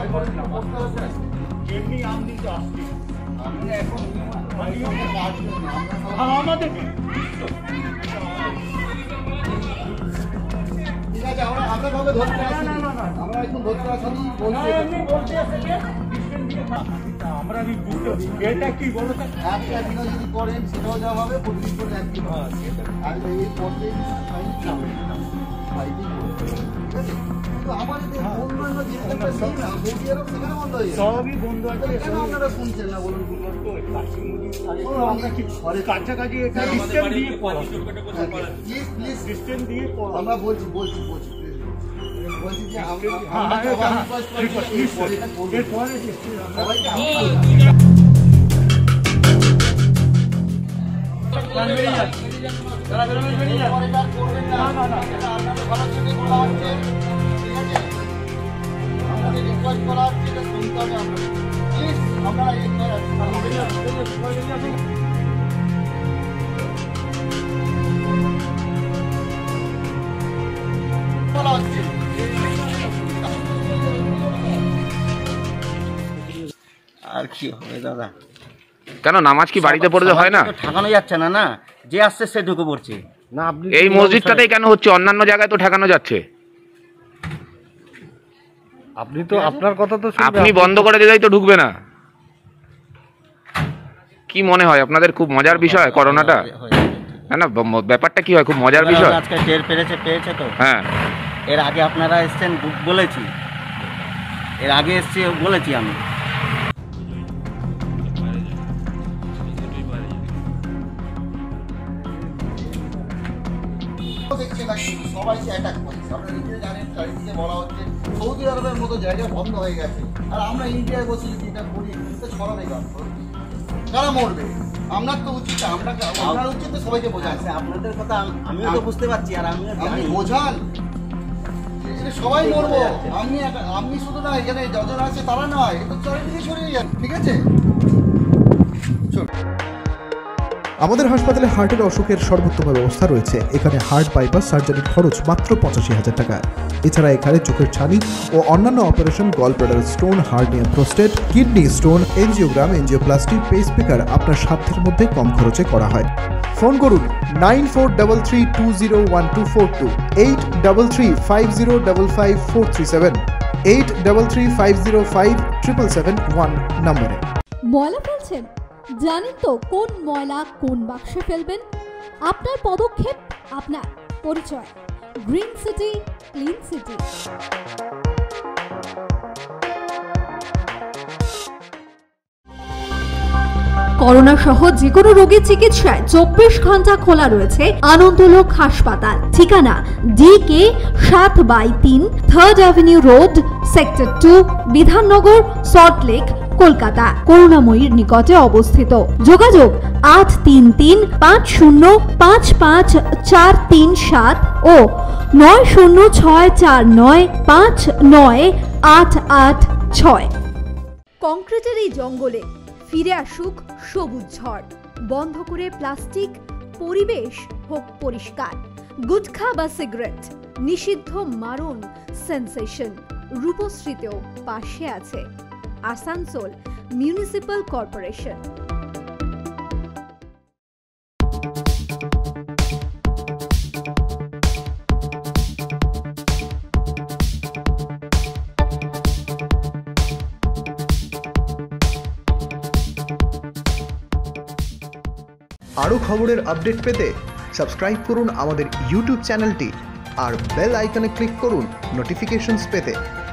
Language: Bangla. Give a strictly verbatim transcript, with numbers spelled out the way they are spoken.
এমনি আম দিতে আসছি এখন আমাদের ঠিক আছে আমরা আমরা ভাবে ধরতে আসি আমরা এখন ধরতে আসি বলতে আমরা এটা কি বলো একটা দিন যদি করেন সেটাও যা হবে প্রতিদিন করে একই আর এই পথে সবই বন্ধ আছে কেন আপনারা শুনছেন না বলুন কাছাকাছি আমরা বলছি বলছি বলছি বলছি যে আর কি হবে দাদা কেন নামাজ কি বাড়িতে পড়তে হয় না? ঠেকানো যাচ্ছে না না, যে আসছে সে ঢুকে পড়ছে না। আপনি এই মসজিদটাতেই কেন হচ্ছে, অন্যান্য জায়গায় তো ঠেকানো যাচ্ছে? আপনি তো আপনার কথা তো আপনি বন্ধ করে দিলেই তো ঢুকবে না। কি মনে হয় আপনাদের খুব মজার বিষয় করোনাটা? না না, ব্যাপারটা কি হয় খুব মজার বিষয়। আজকে টের পেরেছে পেয়েছে তো। হ্যাঁ, এর আগে আপনারা এসছেন বলেছি, এর আগে এসছি বলেছি আমি। সবাইকে অ্যাটাক করছে, আমরা নিজে জানেন চারিদিকে বলা হচ্ছে সৌদি আরবের মতো জায়গায় বন্ধ হয়ে গেছে, আর আমরা ইন্ডিয়ায় বসে যদি এটা করি তো ছড়াবে কারণ কারা মরবে? আপনার তো উচিত, আমরা আপনার উচিত তো সবাইকে বোঝান। আপনাদের কথা আমিও তো বুঝতে পারছি, আর আমি আপনি বোঝান সবাই মরবো। আপনি আপনি শুধু না, এখানে যজন আছে তারা নয়, এটা চারিদিকে ছড়িয়ে যান, ঠিক আছে? চল। আমাদের হাসপাতালে হার্টের অসুখের সর্বোত্তম ব্যবস্থা রয়েছে। এখানে হার্ট বাইপাস সার্জারির খরচ মাত্র পঁচাশি হাজার টাকা। এছাড়া এখানে চোখের ছানি ও অন্যান্য অপারেশন, gall bladder stone, hernia, prostate, kidney stone, angiogram, angioplasty, pacemaker আপনার সাধ্যের মধ্যে কম খরচে করা হয়। ফোন করুন nine four double three two zero one two four two, eight double three five zero double five four three seven, eight double three five zero five triple seven one নম্বরে। ময়লা ফেলছেন? জানেন তো কোন ময়লা কোন বাক্সে ফেলবেন? আপনার পদক্ষেপ, আপনার পরিচয়। Green city, clean city. Corona সহ যে কোনো রোগীর চিকিৎসায় চব্বিশ ঘন্টা খোলা রয়েছে আনন্দলোক হাসপাতাল। ঠিকানা ডি কে সাত বাই তিন, third avenue road, sector two, Bidhannagar, Salt Lake, Kolkata. করুণাময়ীর নিকটে অবস্থিত। যোগাযোগ আট তিন তিন পাঁচ শূন্য পাঁচ পাঁচ চার তিন সাত ও নয় শূন্য ছয় চার নয় পাঁচ নয় আট আট ছয়। কংক্রিটের এই জঙ্গলে ফিরে আসুক সবুজ ঝড়। বন্ধ করে প্লাস্টিক, পরিবেশ হোক পরিষ্কার। গুটখা বা সিগারেট নিষিদ্ধ, মারণ সেন্সেশন। রূপশ্রীতেও পাশে আছে আসানসোল মিউনিসিপাল কর্পোরেশন। আরও খবরের আপডেট পেতে সাবস্ক্রাইব করুন আমাদের ইউটিউব চ্যানেলটি আর বেল আইকনে ক্লিক করুন নোটিফিকেশনস পেতে।